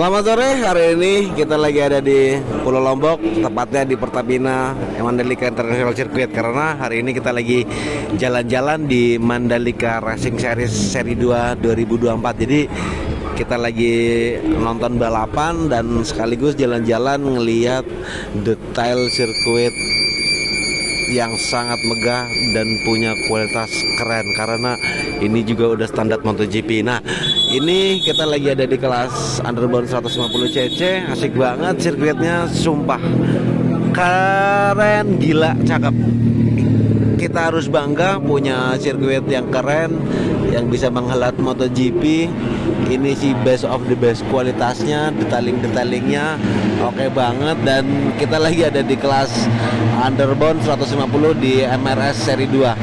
Selamat sore, hari ini kita lagi ada di Pulau Lombok, tepatnya di Pertamina Mandalika International Circuit. Karena hari ini kita lagi jalan-jalan di Mandalika Racing Series Seri 2 2024. Jadi kita lagi nonton balapan dan sekaligus jalan-jalan ngelihat detail sirkuit yang sangat megah dan punya kualitas keren, karena ini juga udah standar MotoGP. Nah, ini kita lagi ada di kelas underbone 150cc. Asik banget sirkuitnya, sumpah keren, gila, cakep. Kita harus bangga punya sirkuit yang keren, yang bisa menghelat MotoGP. Ini sih best of the best kualitasnya, detailing-detailingnya oke banget. Dan kita lagi ada di kelas underbone 150 di MRS seri 2.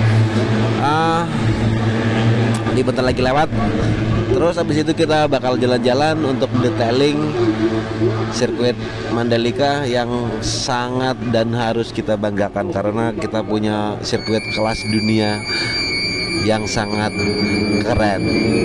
Ini bentar lagi lewat. Terus habis itu kita bakal jalan-jalan untuk detailing sirkuit Mandalika yang sangat dan harus kita banggakan, karena kita punya sirkuit kelas dunia yang sangat keren.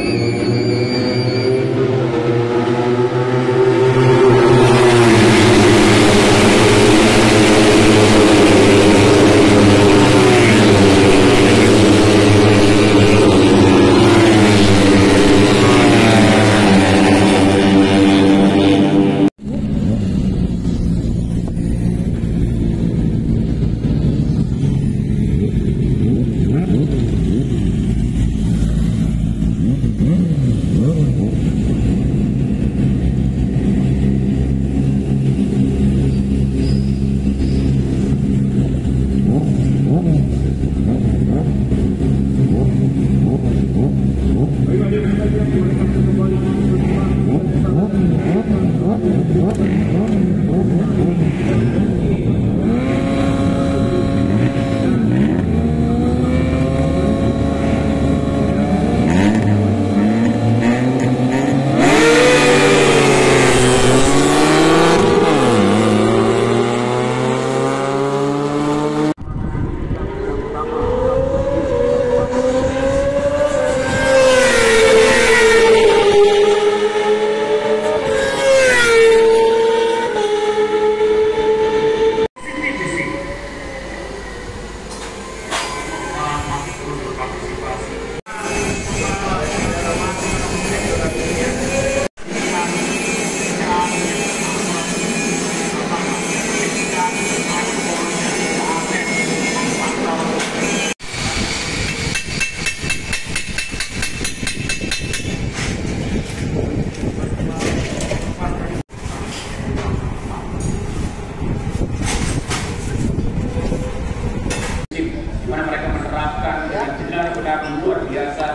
Luar biasa.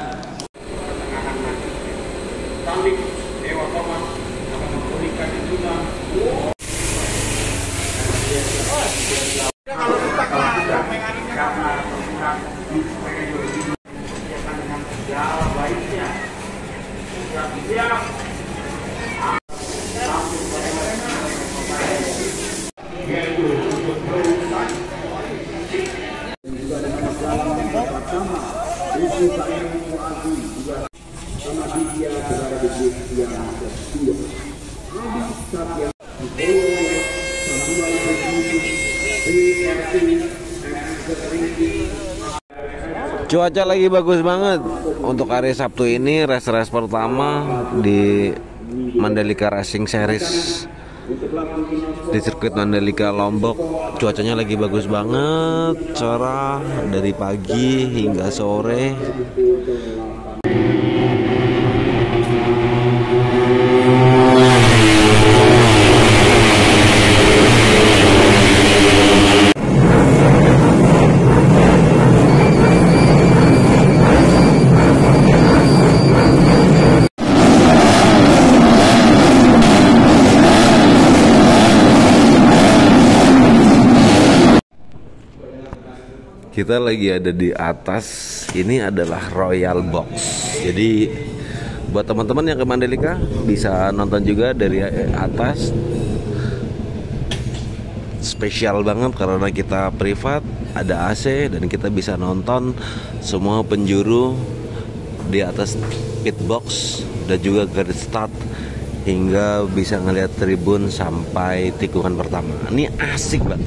Kami Dewa Koma akan memberikan juga. Kalau kita karena dengan segala baiknya, siap. Cuaca lagi bagus banget untuk hari Sabtu ini, race pertama di Mandalika Racing Series di sirkuit Mandalika Lombok. Cuacanya lagi bagus banget, cerah dari pagi hingga sore. Kita lagi ada di atas. Ini adalah Royal Box. Jadi buat teman-teman yang ke Mandalika bisa nonton juga dari atas. Spesial banget karena kita privat, ada AC, dan kita bisa nonton semua penjuru di atas pit box dan juga garis start hingga bisa ngelihat tribun sampai tikungan pertama. Ini asik banget.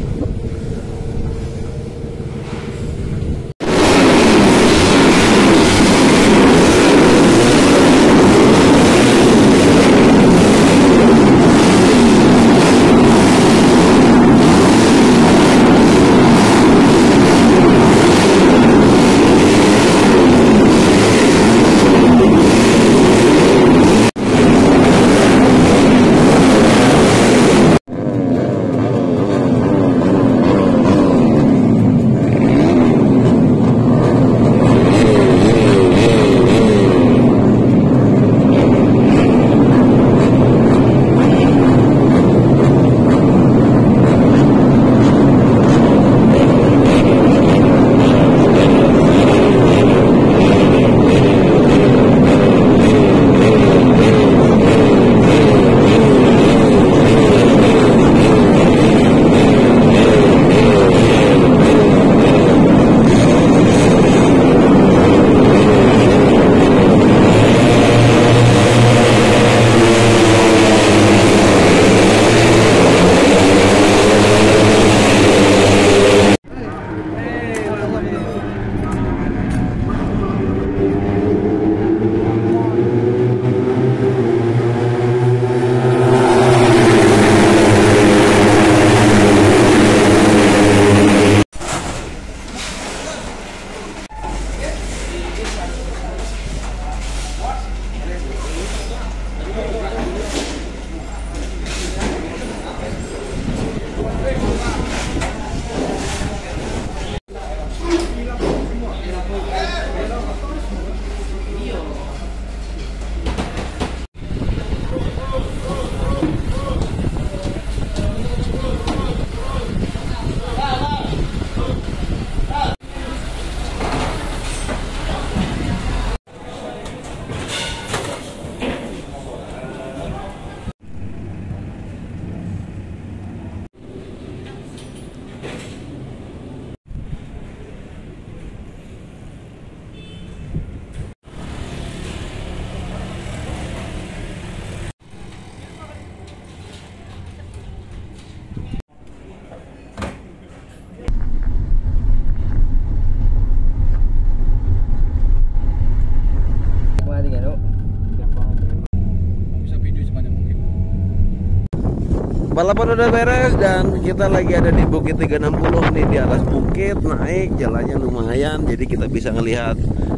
Balapan udah beres dan kita lagi ada di Bukit 360 nih, di atas bukit, naik jalannya lumayan, jadi kita bisa ngelihat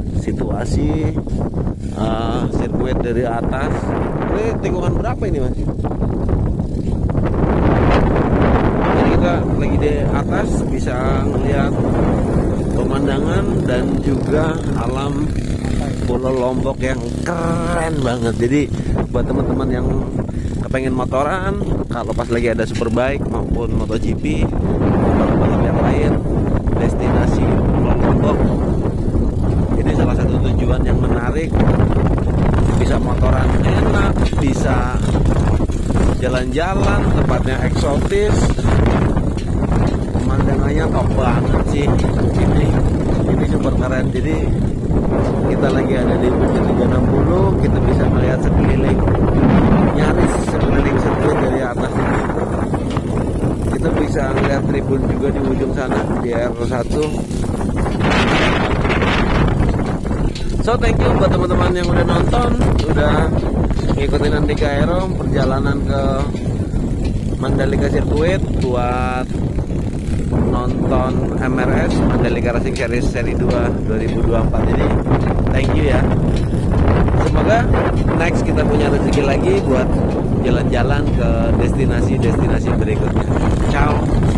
situasi sirkuit dari atas. Ini tikungan berapa ini mas? Jadi kita lagi di atas bisa ngelihat pemandangan dan juga alam Pulau Lombok yang keren banget. Jadi buat teman-teman yang kepengen motoran, kalau pas lagi ada Superbike maupun MotoGP, balap-balap yang lain, destinasi Pulau Lombok ini salah satu tujuan yang menarik. Bisa motoran enak, bisa jalan-jalan, tempatnya eksotis, pemandangannya top banget sih. Ini super keren. Jadi kita lagi ada di Bukit 360, kita bisa melihat sekeliling, nyaris sekeliling sirkuit dari atas ini. Kita bisa melihat tribun juga di ujung sana, di R1. So thank you buat teman-teman yang udah nonton, udah ngikutin Andika Aero perjalanan ke Mandalika Circuit buat nonton MRS Mandalika Racing Series Seri 2 2024 ini. Thank you ya. Semoga next kita punya rezeki lagi buat jalan-jalan ke destinasi-destinasi berikutnya. Ciao.